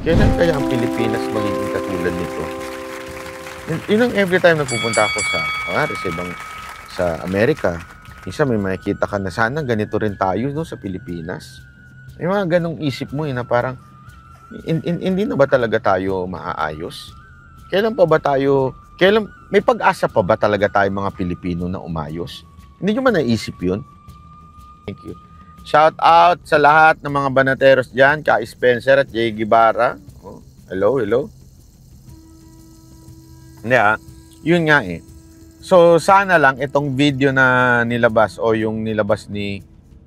Kailan kaya ang Pilipinas magiging katulad nito? Yun ang every time na pupunta ako sa Amerika, minsan may makikita ka na sana ganito rin tayo, no, sa Pilipinas. May mga ganong isip mo, na parang, hindi na ba talaga tayo maaayos? May pag-asa pa ba talaga tayo mga Pilipino na umayos? Hindi nyo ba naisip yun? Thank you. Shout out sa lahat ng mga banateros dyan, Ka Spencer at Jay Guevara. Oh, hello. Yun nga eh. So, sana lang itong video na nilabas o yung nilabas ni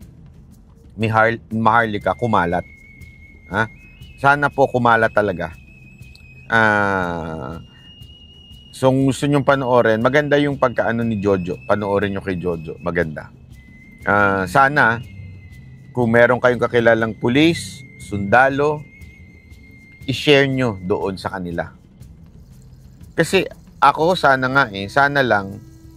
Maharlika kumalat. Ha? Sana po kumalat talaga. So, gusto nyong panoorin, maganda yung pagkaano ni Jojo. Panoorin nyo kay Jojo. Maganda. Sana, kung meron kayong kakilalang pulis, sundalo, i-share nyo doon sa kanila. Kasi ako, sana lang,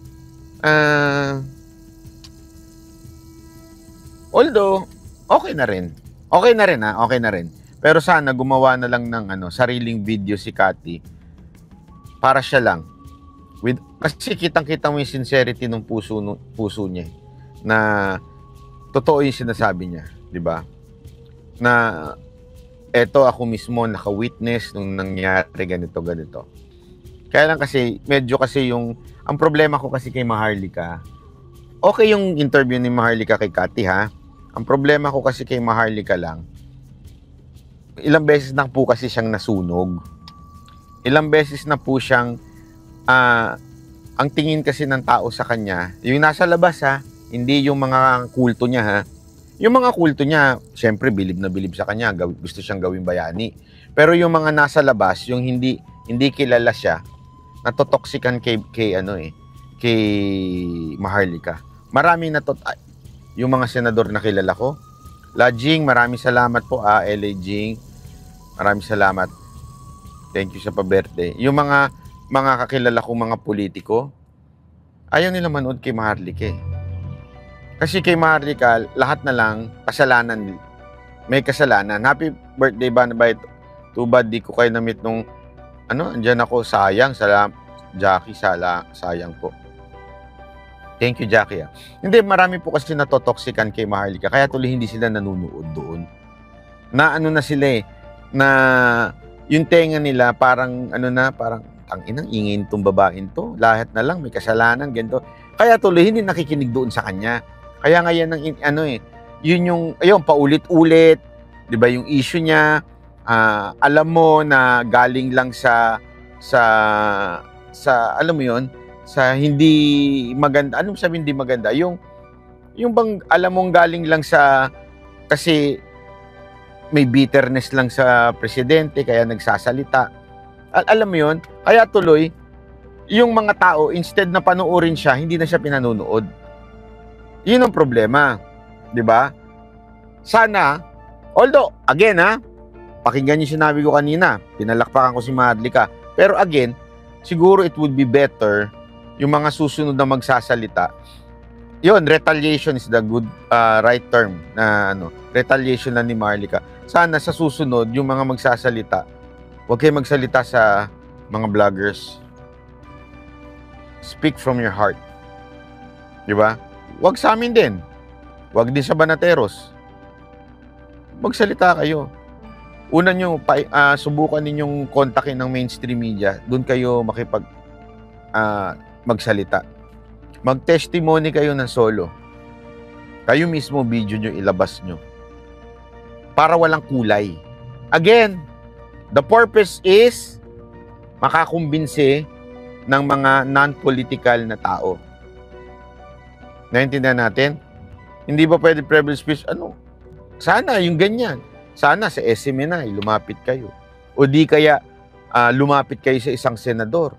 although, okay na rin. Pero sana gumawa na lang ng sariling video si Cathy para siya lang. Kasi kitang-kita mo yung sincerity ng puso niya. Na totoo yung sinasabi niya, di ba? Na eto ako mismo naka-witness nung nangyari ganito. Kaya lang kasi, ang problema ko kasi kay Maharlika, okay yung interview ni Maharlika kay Cathy, ha? Ang problema ko kasi kay Maharlika lang, ilang beses na po kasi siyang nasunog. Ilang beses na po siyang, ang tingin kasi ng tao sa kanya, yung nasa labas, ha? Hindi yung mga kulto niya, ha? Yung mga kulto niya, syempre, bilib na bilib sa kanya, gusto siyang gawing bayani. Pero yung mga nasa labas, yung hindi kilala siya, natotoxican kay Maharlika. Maraming yung mga senador na kilala ko. La Jing, maraming salamat po. LA Jing, maraming salamat. Thank you sa pa-birthday. Yung mga kakilala kong mga politiko, ayaw nila manood kay Maharlika eh. Kasi kay Maharlika, lahat na lang, kasalanan. May kasalanan. Happy birthday ba na ba ito? Too bad di ko kayo na-meet nung andyan ako, sayang. Jackie, sayang po. Thank you, Jackie. Hindi, marami po kasi natotoxican kay Maharlika, kaya tuloy hindi sila nanunood doon. Na sila eh, na yung tenga nila parang tanginang ingay nitong babaeng to. Lahat na lang, may kasalanan, ganito. Kaya tuloy hindi nakikinig doon sa kanya. Kaya ngayon yun paulit-ulit, 'di ba, yung issue niya, alam mo na galing lang sa alam mo yun, sa hindi maganda. Anong sabi hindi maganda? Yung bang alam mong galing lang sa kasi may bitterness lang sa presidente kaya nagsasalita. Alam mo yun? Kaya tuloy yung mga tao, instead na panoorin siya, hindi na siya pinanonood. Yun ang problema, 'di ba? Sana, although again pakinggan niyo sinabi ko kanina, pinalakpakan ko si Maharlika. Pero again, siguro it would be better yung mga susunod na magsasalita. Yun, retaliation is the good right term na retaliation na ni Maharlika. Sana sa susunod yung mga magsasalita, huwag kayo magsalita sa mga vloggers. Speak from your heart. Di ba? Huwag sa amin din. Huwag din sa banateros. Magsalita kayo. Una nyo, subukan ninyong kontakin ng mainstream media. Doon kayo magsalita. Mag-testimony kayo ng solo. Kayo mismo video nyo, ilabas nyo. Para walang kulay. Again, the purpose is makakumbinsi ng mga non-political na tao. Naintindihan natin? Hindi ba pwede privilege speech? Sana yung ganyan. Sana sa SMNI, lumapit kayo. O di kaya lumapit kayo sa isang senador.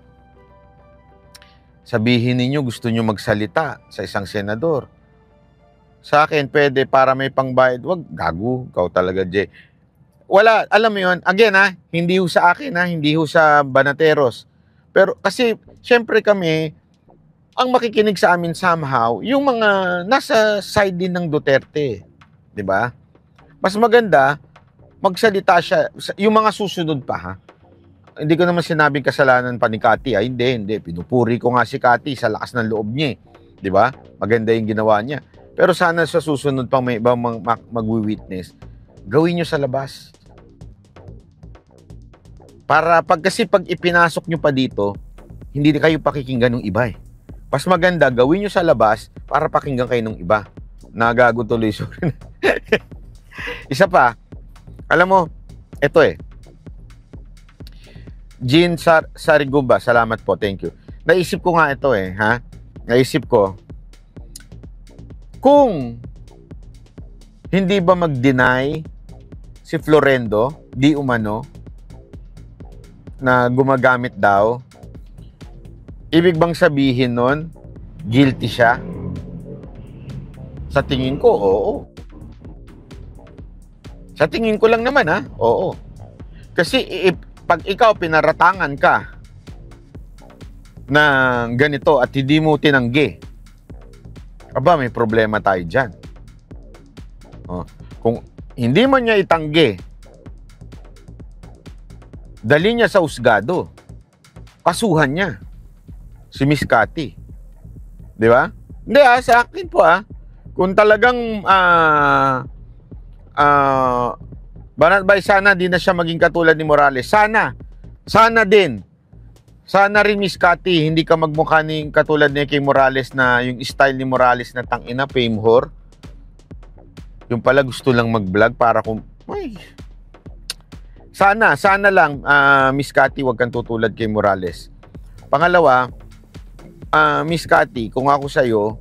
Sabihin ninyo gusto nyo magsalita sa isang senador. Sa akin, pwede para may pangbayad. Wag, gago. Ikaw talaga, Jay. Wala, alam mo yun. Again, hindi ho sa akin, hindi ho sa banateros. Pero kasi, syempre kami, ang makikinig sa amin somehow, yung mga nasa side din ng Duterte. 'Di ba? Mas maganda, magsalita siya. Yung mga susunod pa, ha? Hindi ko naman sinabing kasalanan pa ni Cathy, ha? Hindi. Pinupuri ko nga si Cathy sa lakas ng loob niya, di ba? Maganda yung ginawa niya. Pero sana sa susunod pang may ibang mag-witness, gawin nyo sa labas. Para kasi pag ipinasok nyo pa dito, hindi kayo pakikinggan ng iba, eh. Mas maganda, gawin nyo sa labas para pakinggan kayo ng iba. Nagago tuloy, sorry. Isa pa, alam mo, ito eh. Jean Sariguba, salamat po, thank you. Naisip ko nga ito eh, ha? Naisip ko, kung hindi ba mag-deny si Florendo, di umano, na gumagamit daw, ibig bang sabihin nun, guilty siya? Sa tingin ko, oo. Sa tingin ko lang naman, ha? Oo. Kasi pag ikaw pinaratangan ka na ganito at hindi mo tinanggi, aba, may problema tayo dyan. Oh. Kung hindi man niya itanggi, dali niya sa husgado. Kasuhan niya si Miss Cathy. Di ba? Hindi, sa akin po, kung talagang Banat Bay, sana di na siya maging katulad ni Morales. Sana din. Sana rin, Miss Cathy, hindi ka magmukha ni katulad ni kay Morales na yung style ni Morales na tangina, fame whore. Yung pala gusto lang mag-vlog para kung... Ay. Sana lang, Miss Cathy, wag kang tutulad kay Morales. Pangalawa, Miss Cathy, kung ako sa'yo,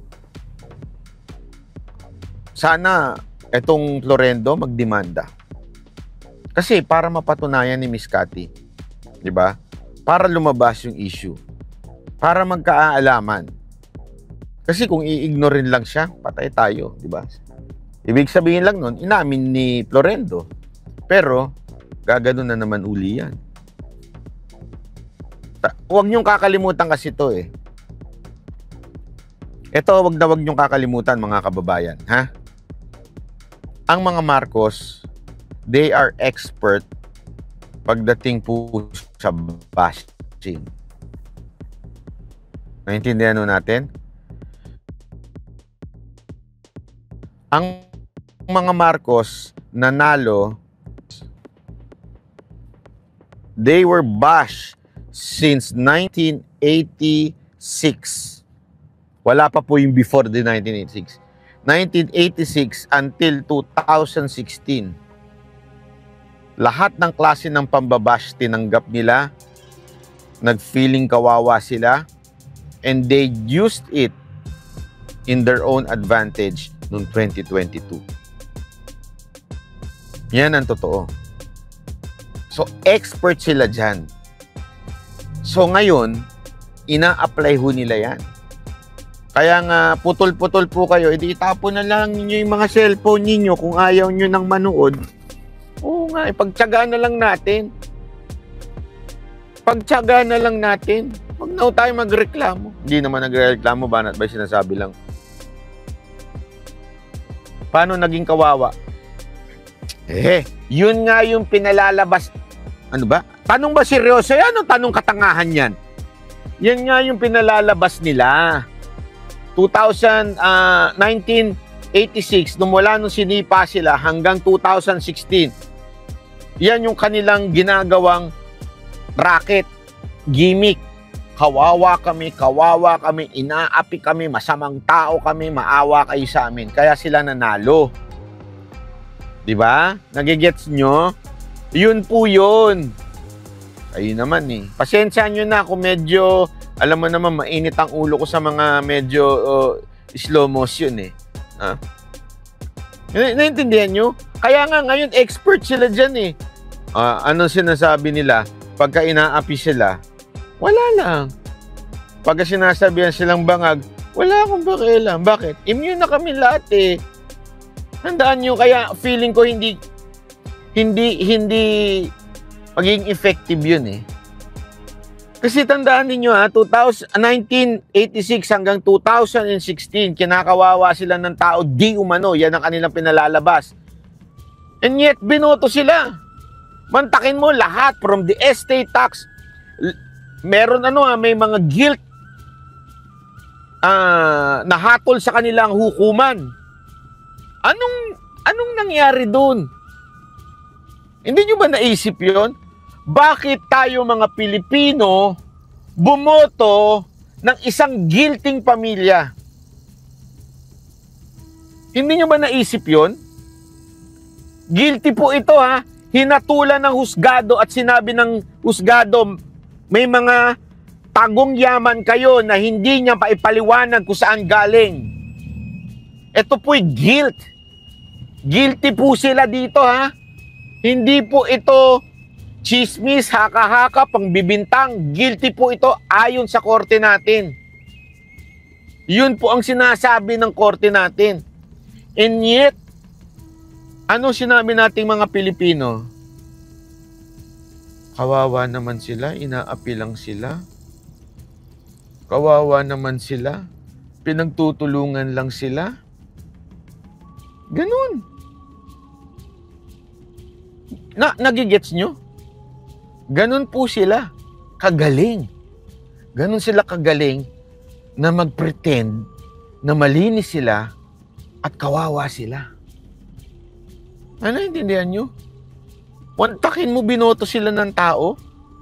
sana etong Florendo magdemanda. Kasi para mapatunayan ni Miss Cathy, di ba? Para lumabas yung issue. Para magkaalaman. Kasi kung i-ignorein lang siya, patay tayo, di ba? Ibig sabihin lang nun, inamin ni Florendo. Pero, gagano na naman uli yan. Huwag niyong kakalimutan kasi ito eh. Ito, wag niyong kakalimutan mga kababayan, ha? Ang mga Marcos, they are expert pagdating po sa bashing. Naintindihan natin? Ang mga Marcos nanalo, they were bashed since 1986. Wala pa po yung before the 1986. 1986 until 2016. Lahat ng klase ng pambabash tinanggap nila, nag-feeling kawawa sila, and they used it in their own advantage noong 2022. Yan ang totoo. So, expert sila dyan. So, ngayon, ina-apply ho nila yan. Kaya nga, putol-putol po kayo, edi itapon na lang ninyo yung mga cellphone ninyo kung ayaw nyo nang manood. Oo nga, ipagtyagaan na lang natin. Pagtyagaan na lang natin. Huwag na tayo magreklamo. Hindi naman nagreklamo, Banat Bay, sinasabi lang. Paano naging kawawa? Yun nga yung pinalalabas. Ano ba? Tanong ba seryoso yan o tanong katangahan yan? Yan nga yung pinalalabas nila. 1986, nung wala nung sinipa sila hanggang 2016. Yan yung kanilang ginagawang racket, gimmick. Kawawa kami, inaapi kami, masamang tao kami, maawa kayo sa amin. Kaya sila nanalo. Diba? Nagigets nyo? Yun po yun. Ayun naman eh. Pasensya nyo na kung medyo, alam mo naman, mainit ang ulo ko sa mga medyo slow motion eh. Ha? Naintindihan nyo? Kaya nga ngayon, expert sila dyan eh. Anong sinasabi nila? Pagka inaapi sila, wala lang. Pagka sinasabihan silang bangag, wala akong pakialam. Bakit? Immune na kami lahat eh. Tandaan nyo, kaya feeling ko hindi maging effective yun eh. Kasi tandaan niyo 1986 hanggang 2016, kinakawawa sila ng tao, di umano, yan ang kanilang pinalalabas. And yet, binoto sila. Mantakin mo lahat from the estate tax. Meron may mga guilt nahatol sa kanilang hukuman. Anong nangyari doon? Hindi nyo ba naisip yon? Bakit tayo mga Pilipino bumoto ng isang guilting pamilya? Hindi nyo ba naisip yon? Guilty po ito Hinatulan ng husgado at sinabi ng husgado, may mga tagong yaman kayo na hindi niya paipaliwanag kung saan galing. Ito po'y guilt. Guilty po sila dito Hindi po ito chismis, haka-haka, pangbibintang. Guilty po ito ayon sa korte natin. Yun po ang sinasabi ng korte natin. And yet, ano sinabi nating mga Pilipino? Kawawa naman sila, inaapi lang sila. Kawawa naman sila, pinagtutulungan lang sila. Ganun. Nagigets nyo? Ganun po sila. Kagaling. Ganun sila kagaling na mag-pretend na malinis sila at kawawa sila. Ano, intindihan nyo? Wantakin mo, binoto sila ng tao?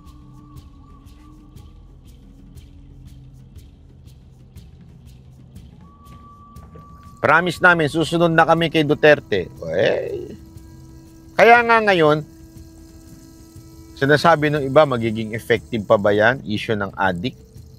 Promise namin, susunod na kami kay Duterte. Kaya nga ngayon, sinasabi ng iba, magiging effective pa ba yan? Issue ng addict?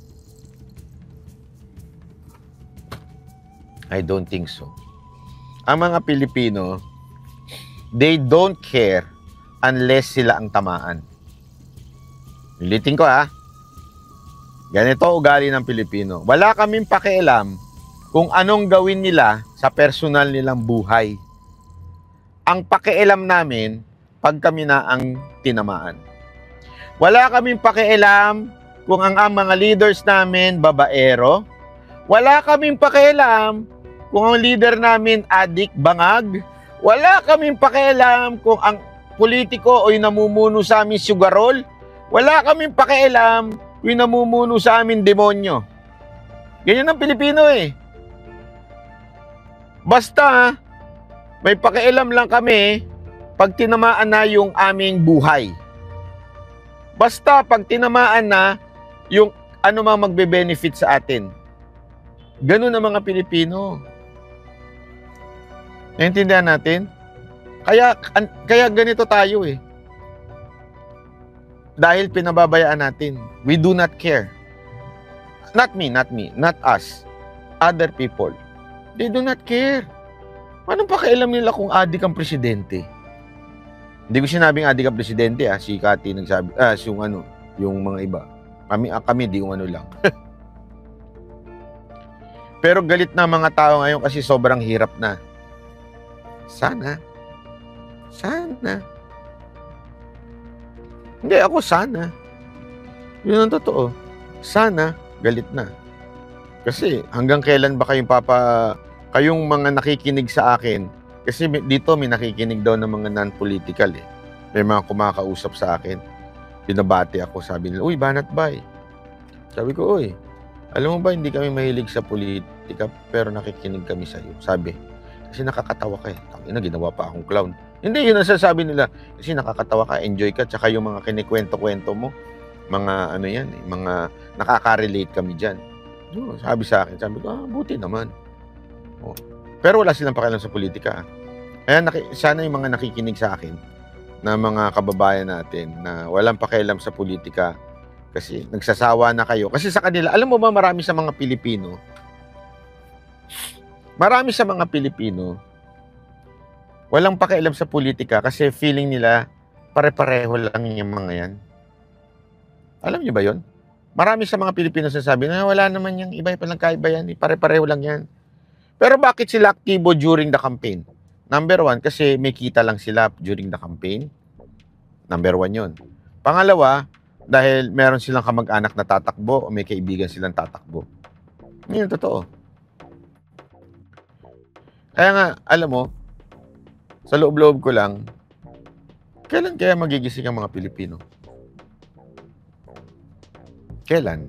I don't think so. Ang mga Pilipino, they don't care unless sila ang tamaan. Ulitin ko Ganito ugali ng Pilipino. Wala kaming pakialam kung anong gawin nila sa personal nilang buhay. Ang pakialam namin, pag kami na ang tinamaan. Wala kaming pakialam kung ang mga leaders namin babaero. Wala kaming pakialam kung ang leader namin adik, bangag. Wala kaming pakialam kung ang politiko o yung namumuno sa amin sugarol. Wala kaming pakialam kung yung namumuno sa amin demonyo. Ganyan ang Pilipino Basta, may pakialam lang kami pag tinamaan na yung aming buhay. Basta, pag tinamaan na yung ano mang magbe-benefit sa atin. Ganun ang mga Pilipino. Naintindihan natin? Kaya ganito tayo Dahil pinababayaan natin. We do not care. Not me, not us. Other people. They do not care. Anong pakialam nila kung adik ang presidente? Hindi ko sinabing adik ang presidente Si Cathy nagsabi, yung mga iba. Kami di yung lang. Pero galit na mga tao ngayon kasi sobrang hirap na. Sana. Hindi, ako sana. Yun ang totoo. Sana, galit na. Kasi hanggang kailan ba kayong mga nakikinig sa akin? Kasi dito may nakikinig daw ng mga non-political May mga kumakausap sa akin. Binabati ako, sabi nila, uy, banat bay. Sabi ko, uy, alam mo ba, hindi kami mahilig sa politika, pero nakikinig kami sa iyo. Sabi, kasi nakakatawa ka Tangina, ginawa pa akong clown. Hindi, yun ang sasabi nila. Kasi nakakatawa ka, enjoy ka, tsaka yung mga kinikwento-kwento mo, mga mga nakaka-relate kami dyan. Sabi sa akin, sabi ko, buti naman. Pero wala silang pakialam sa politika. Kaya sana yung mga nakikinig sa akin, na mga kababayan natin, na walang pakialam sa politika, kasi nagsasawa na kayo. Kasi sa kanila, alam mo ba, marami sa mga Pilipino, walang pakialam sa politika kasi feeling nila pare-pareho lang yung mga yan. Alam niyo ba yon? Marami sa mga Pilipino sasabi na wala naman yung iba pa lang kaiba yan, pare-pareho lang yan. Pero bakit sila aktibo during the campaign? Number one, kasi may kita lang sila during the campaign. Number one yun. Pangalawa, dahil meron silang kamag-anak na tatakbo o may kaibigan silang tatakbo. Yun yung totoo. Kaya nga, alam mo, Sa loob-loob ko lang, kailan kaya magigising ang mga Pilipino? Kailan?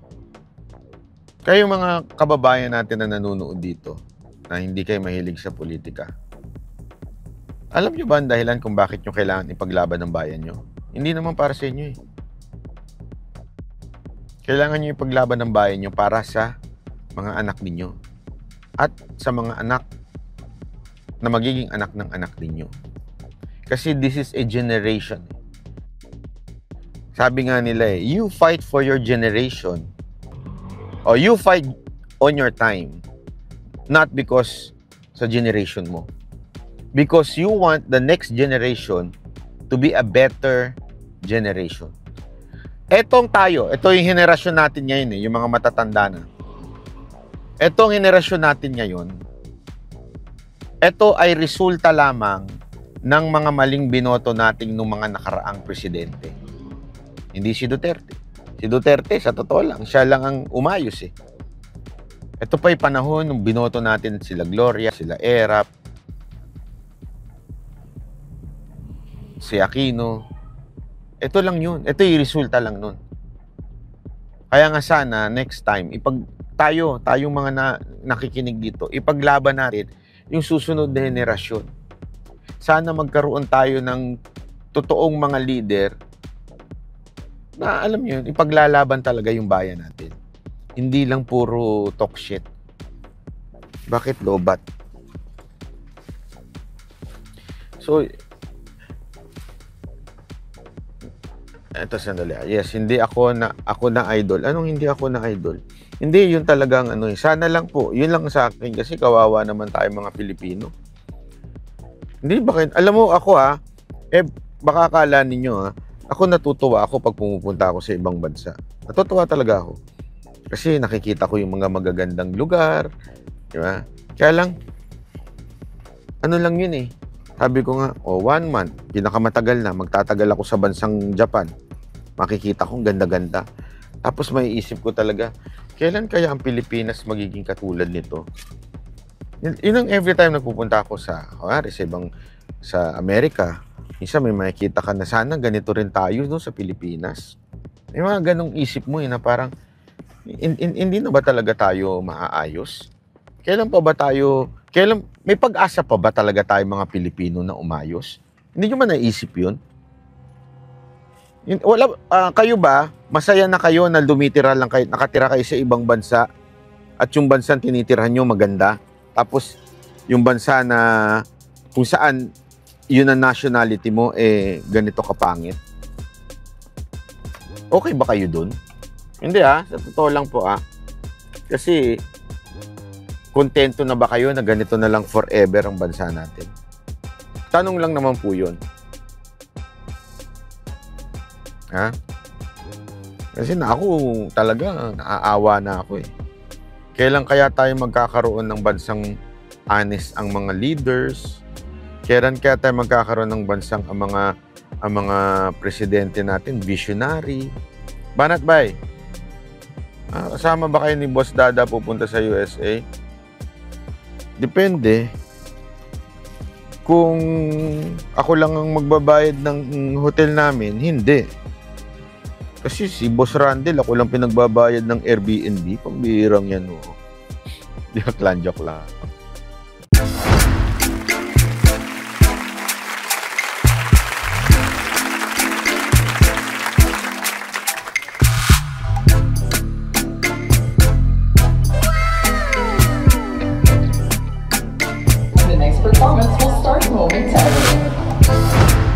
Kayo mga kababayan natin na nanonood dito, na hindi kayo mahilig sa politika, alam nyo ba ang dahilan kung bakit nyo kailangan ipaglaban ng bayan nyo? Hindi naman para sa inyo eh. Kailangan nyo ipaglaban ng bayan nyo para sa mga anak ninyo at sa mga anak na magiging anak ng anak ninyo. Kasi this is a generation. Sabi nga nila you fight for your generation or you fight on your time, not because sa generation mo. Because you want the next generation to be a better generation. Etong tayo, ito yung henerasyon natin ngayon yung mga matatanda na. Etong henerasyon natin ngayon, ito ay resulta lamang ng mga maling binoto nating nung mga nakaraang presidente. Hindi si Duterte. Si Duterte, sa totoo lang, siya lang ang umayos eh. Ito pa yung panahon nung binoto natin sila Gloria, sila Erap, si Aquino. Ito lang yun. Ito yung resulta lang nun. Kaya nga sana, next time, tayong mga nakikinig dito, ipaglaban natin yung susunod na henerasyon. Sana magkaroon tayo ng totoong mga leader na, alam nyo, ipaglalaban talaga yung bayan natin. Hindi lang puro talk shit. Bakit lobat? So, eto sandali. Yes, hindi ako na idol. Anong hindi ako na idol? Hindi, yun talagang sana lang po. Yun lang sa akin kasi kawawa naman tayo mga Pilipino. Hindi ba alam mo ako baka akala ninyo ako natutuwa ako pag pumupunta ako sa ibang bansa. Natutuwa talaga ako. Kasi nakikita ko yung mga magagandang lugar, di ba? Kaya lang lang yun eh. Sabi ko nga, 1 month, pinakamatagal na, magtatagal ako sa bansang Japan. Makikita kong ganda-ganda. Tapos may isip ko talaga, kailan kaya ang Pilipinas magiging katulad nito? Yun ang every time nagpupunta ako sa Amerika, minsan may makikita ka na sana ganito rin tayo doon sa Pilipinas. May mga ganong isip mo na parang, hindi na ba talaga tayo maaayos? May pag-asa pa ba talaga tayo mga Pilipino na umayos? Hindi nyo man naisip yun? Kayo ba, masaya na kayo na nakatira kayo sa ibang bansa at yung bansang tinitirhan nyo maganda? Tapos yung bansa na kung saan yun ang nationality mo, ganito kapangit? Okay ba kayo dun? Hindi sa totoo lang po Kasi kontento na ba kayo na ganito na lang forever ang bansa natin? Tanong lang naman po yun. Kasi ako talaga naaawa na ako Kailan kaya tayo magkakaroon ng bansang honest ang mga leaders? Kailan kaya tayo magkakaroon ng bansang ang mga presidente natin visionary? Banat bay? Kasama ba kayo ni Boss Dada pupunta sa USA? Depende. Kung ako lang ang magbabayad ng hotel namin, hindi. Kasi si Boss Randel, ako lang pinagbabayad ng Airbnb. Pambihirang yan, Di ba, joke lang. The next performance will start momentarily.